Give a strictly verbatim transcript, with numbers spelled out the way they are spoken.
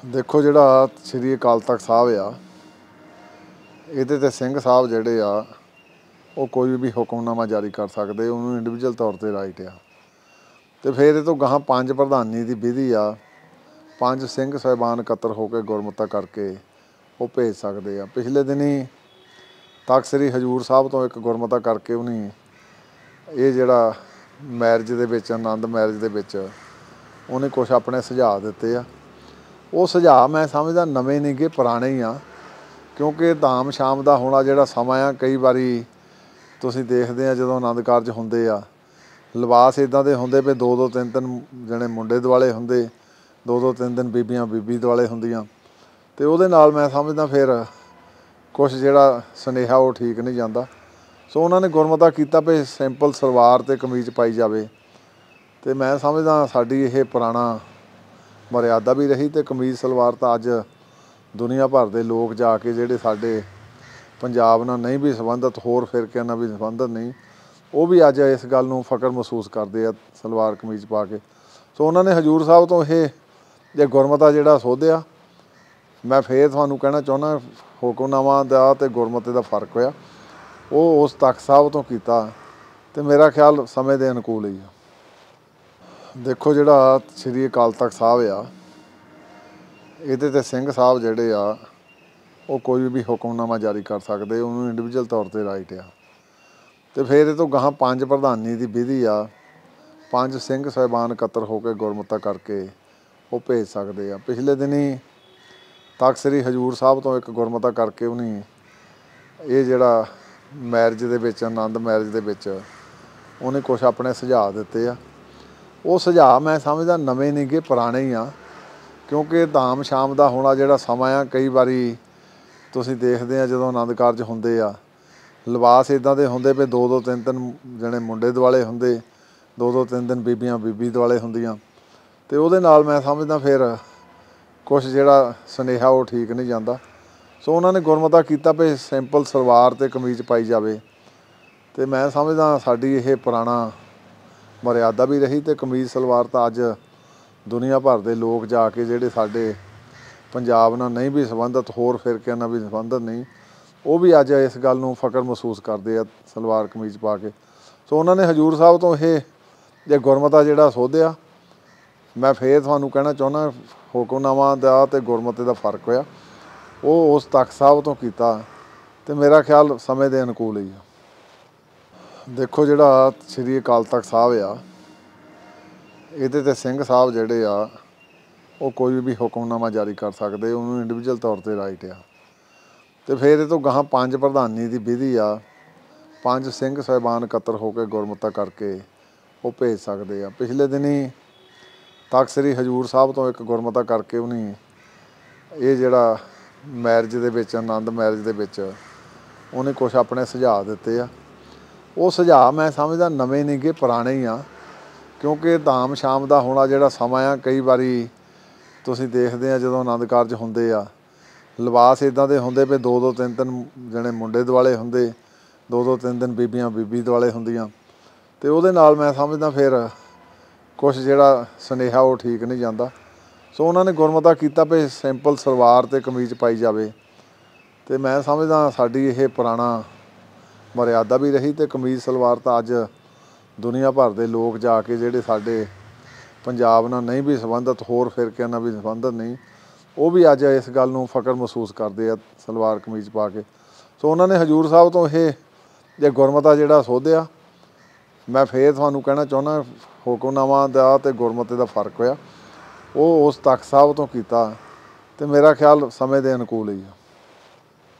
देखो जिहड़ा श्री अकाल तख्त साहब आ इहदे ते सिंह साहब जिहड़े आ वो कोई भी हुक्मनामा जारी कर सकते, उन्होंने इंडिविजुअल तौर पर राइट आ। तो फिर ये तो गाह पंज प्रधानी की विधि आ, पंज सिंह साहिबान इकत्तर होकर गुरमता करके वो भेज सकते हैं। पिछले दिनी तख्त श्री हजूर साहब तो एक गुरमता करके उन्हें ये जिहड़ा marriage they which Anand marriage they विच उन्हें कुछ अपने सुझाव दिते आ। वो सुझाव मैं समझदा नवे नहीं गे, पुराने ही आ, क्योंकि धाम शाम का होना जिहड़ा समा आ, कई बारी तुसीं देखदे आ जदों आनंद कारज हुंदे आ, लिबास इदां दे हुंदे भी दो दो तीन तीन जने मुंडे दुआले हुंदे, दो दो तीन तीन बीबियां बीबी दुआले हुंदियां, ते उहदे नाल मैं समझदा फिर कुछ जिहड़ा सुनेहा वो ठीक नहीं जांदा। सो उन्होंने गुरमता कीता भी सिंपल सलवार ते कमीज पाई जावे, ते मैं समझदा साडी ये पुराना मर्यादा भी रही। तो कमीज सलवार तो अज दुनिया भर के लोग जाके जिहड़े साडे पंजाब नाल नहीं भी संबंधित, होर फिरकिਆਂ नाल भी संबंधित नहीं, वो भी अज इस गल नूं फकर महसूस करते हैं सलवार कमीज पा के। सो उन्होंने हजूर साहब तो ये जे गुरमता जिहड़ा सोधिया, मैं फिर तुहानूं कहना चाहुंदा हुक्मनामा दा ते गुरमते दा फर्क होया, वो उस तख्त साहब तो कीता, ते मेरा ख्याल समय के अनुकूल ही आ। देखो जिहड़ा श्री अकाल तख्त साहब आ इहदे ते सिंह साहब जिहड़े आ वो कोई भी हुक्मनामा जारी कर सकते, उन्होंने इंडिविजुअल तौर पर राइट आ। तो फिर ये तो गाह पंज प्रधानी की विधि आ, पंज सिंह साहिबान इकत्तर होकर गुरमता करके वो भेज सकते हैं। पिछले दिनी तख्त श्री हजूर साहब तो एक गुरमता करके उन्हें ये जिहड़ा marriage they which Anand marriage they विच उन्हें कुछ अपने सुझाव दिते आ। वो सुझाव मैं समझदा नवे नहीं गे, पुराने ही आ, क्योंकि धाम शाम का होना जिहड़ा समा आ, कई बारी तुसीं देखदे आ जदों आनंद कारज हुंदे आ, लिबास इदां दे हुंदे भी दो दो तीन तीन जने मुंडे दुआले हुंदे, दो दो तीन तीन बीबियां बीबी दुआले हुंदियां, ते उहदे नाल मैं समझदा फिर कुछ जिहड़ा सुनेहा वो ठीक नहीं जांदा। सो उन्होंने गुरमता कीता भी सिंपल सलवार ते कमीज पाई जावे, ते मैं समझदा साडी ये पुराना मर्यादा भी रही। तो कमीज सलवार तो अज दुनिया भर के लोग जाके जिहड़े साडे पंजाब नाल नहीं भी संबंधित, होर फिरकिਆਂ नाल भी संबंधित नहीं, वो भी अज इस गल नूं फकर महसूस करते हैं सलवार कमीज पा के। सो उन्होंने हजूर साहब तो ये जे गुरमता जिहड़ा सोधिया, मैं फिर तुहानूं कहना चाहुंदा हुक्मनामा दा ते गुरमते दा फर्क होया, वो उस तख्त साहब तो कीता, ते मेरा ख्याल समय के अनुकूल ही आ। देखो जिहड़ा श्री अकाल तख्त साहब आ इहदे ते सिंह साहब जिहड़े आ वो कोई भी हुक्मनामा जारी कर सकते, उन्होंने इंडिविजुअल तौर पर राइट आ। तो फिर ये तो गाह पंज प्रधानी की विधि आ, पंज सिंह साहिबान इकत्तर होकर गुरमता करके वो भेज सकते हैं। पिछले दिनी तख्त श्री हजूर साहब तो एक गुरमता करके उन्हें ये जिहड़ा marriage they which Anand marriage they विच उन्हें कुछ अपने सुझाव दिते आ। वो सुझाव मैं समझदा नवे नहीं गे, पुराने ही आ, क्योंकि धाम शाम का होना जिहड़ा समा आ, कई बारी तुसीं देखदे आ जदों आनंद कारज हुंदे आ, लिबास इदां दे हुंदे भी दो दो तीन तीन जने मुंडे दुआले हुंदे, दो दो तीन तीन बीबियां बीबी दुआले हुंदियां, ते उहदे नाल मैं समझदा फिर कुछ जिहड़ा सुनेहा वो ठीक नहीं जांदा। सो उन्होंने गुरमता कीता भी सिंपल सलवार ते कमीज पाई जावे, ते मैं समझदा साडी ये पुराना मर्यादा भी रही। तो कमीज सलवार तो अज दुनिया भर के लोग जाके जिहड़े साडे पंजाब नाल नहीं भी संबंधित, होर फिरकिਆਂ नाल भी संबंधित नहीं, वो भी अज इस गल नूं फकर महसूस करते हैं सलवार कमीज पा के। सो उन्होंने हजूर साहब तो ये जे गुरमता जिहड़ा सोधिया, मैं फिर तुहानूं कहना चाहुंदा हुक्मनामा दा ते गुरमते दा फर्क होया, वो उस तख्त साहब तो कीता, ते मेरा ख्याल समय के अनुकूल ही आ।